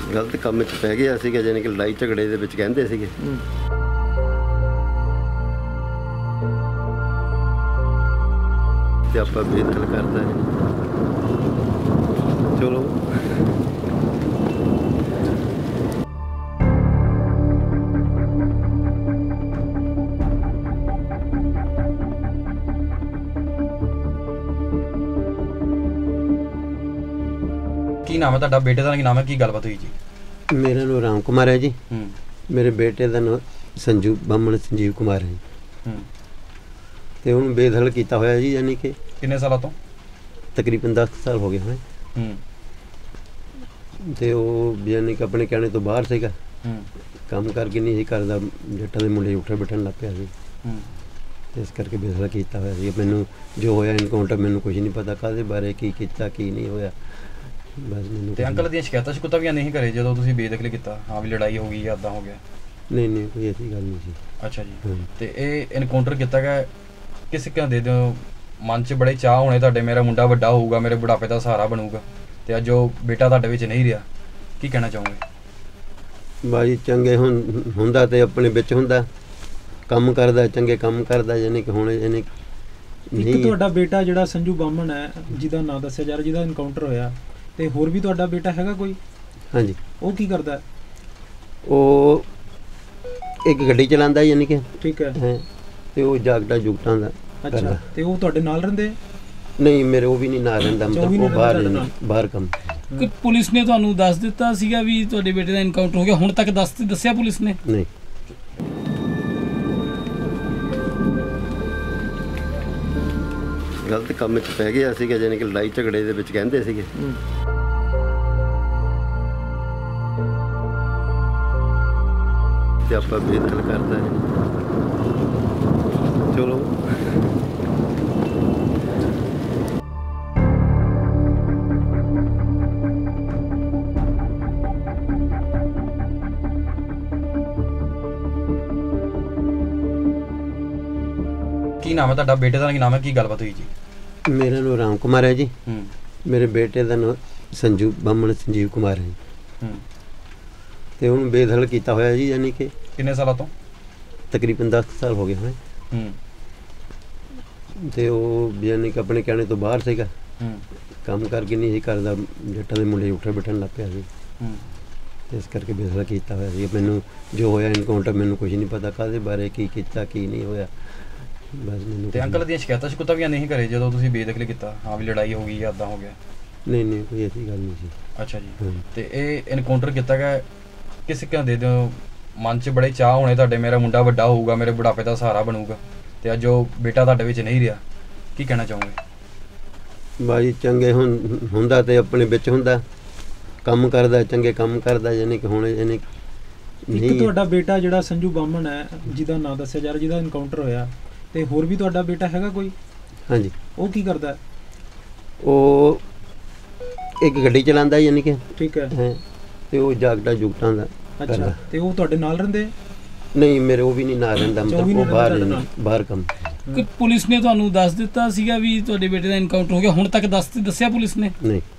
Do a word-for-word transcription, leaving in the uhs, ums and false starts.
गलत काम च पै गया सीगा, जानी कि लड़ाई झगड़े दे विच कहंदे सीगे। ते आपां बेदखल करदा है। चलो की नाम है तुहाडा? बेटे का की नाम है? की गलबात हुई जी? मेरा नाम राम कुमार है जी। मेरे बेटे का नाम संजू बामण संजीव कुमार है। तो उन्होंने बेदखल किया होया जी, यानी कि किन्ने सालों तो? तकरीबन दस साल हो गए हैं। तो वो यानी कि अपने कहने तो बाहर सीगा, काम करके नहीं करता, जट्टां दे मुंडे उठे बैठन लग पिया सी। इस करके बेदखल किया होया सी। मैनूं जो होया इनकाउंटर मैनूं कुछ नहीं पता, काहदे बारे की कीता की नहीं होया। बस मैनूं ते अंकल दी शिकायतां शिकूतां नहीं करे जदों तुसीं बेदखल किया? हाँ भी लड़ाई हो गई या इदां हो गया? नहीं नहीं कोई ऐसी गल नहीं सी। अच्छा जी। तो ये इनकाउंटर किया गया किस कहते दे मन च बड़े चाह होने तुहाडे, मेरा मुंडा वड्डा होऊगा, मेरे बुढ़ापे का सहारा बनूगा, तो अज जो बेटा तुहाडे विच नहीं रहा, की कहना चाहोगे? बाजी चंगे हुं हुंदा ते अपने विच हुंदा, काम करदा, चंगे काम करदा, यानी कि हुण यानी एक तुहाडा बेटा जिहड़ा संजू बामण है, जिहदा नाम दस्सिया जा रहा, जिहदा इनकाउंटर होया, ते होर भी तुहाडा बेटा हैगा कोई? हाँ जी। वो की करदा है? वो एक गड्डी चलांदा, यानी कि ठीक है, है ते वो जागटा जुगटां दा। अच्छा, ते वो तुहाडे नाल रहिंदे? नहीं, मेरे वो भी नहीं ना रहिंदा, मतलब वो बाहर बाहर काम। कि पुलिस ने तुहानूं दस दित्ता सीगा भी तुहाडे बेटे दा इनकाउंटर हो गया, हुण तक दस दस्सिया पुलिस ने? नहीं। गलत काम च पै गया सीगा, जानी कि लड़ाई झगड़े दे विच कहंदे सीगे। ते आपां बेदखल करदा है। चलो की नाम है तुहाडा? बेटे का की नाम है? की गलबात हुई जी? मेरा नाम राम कुमार है जी। मेरे बेटे का नाम संजू बामण संजीव कुमार है। तो उन्होंने बेदखल किया होया जी, यानी कि किन्ने सालों तो? तकरीबन दस साल हो गए हैं। तो वो यानी कि अपने कहने तो बाहर सीगा, काम करके नहीं करता, जट्टां दे मुंडे उठे बैठन लग पिया सी। इस करके बेदखल किया होया सी। मैनूं जो होया इनकाउंटर मैनूं कुछ नहीं पता, काहदे बारे की कीता की नहीं होया। बस मैनूं ते अंकल दी शिकायतां शिकूतां नहीं करे जदों तुसीं बेदखल किया? हाँ भी लड़ाई हो गई या इदां हो गया? नहीं नहीं कोई ऐसी गल नहीं सी। अच्छा जी। तो ये इनकाउंटर किया गया किस कहते दे मन च बड़े चाह होने तुहाडे, मेरा मुंडा वड्डा होऊगा, मेरे बुढ़ापे का सहारा बनूगा, तो अज जो बेटा तुहाडे विच नहीं रहा, की कहना चाहोगे? बाजी चंगे हुं हुंदा ते अपने विच हुंदा, काम करदा, चंगे काम करदा, यानी कि हुण यानी एक तुहाडा बेटा जिहड़ा संजू बामण है, जिहदा नाम दस्सिया जा रहा, जिहदा इनकाउंटर होया, ते होर भी तुहाडा बेटा हैगा कोई? हाँ जी। वो की करदा है? वो एक गड्डी चलांदा, यानी कि ठीक है, है ते वो जागटा जुगटां दा। अच्छा, ते वो तुहाडे नाल रहिंदे? नहीं, मेरे वो भी नहीं ना रहिंदा, मतलब वो बाहर बाहर काम। कि पुलिस ने तुहानूं दस दित्ता सीगा भी तुहाडे बेटे दा इनकाउंटर हो गया, हुण तक दस दस्सिया पुलिस ने? नहीं।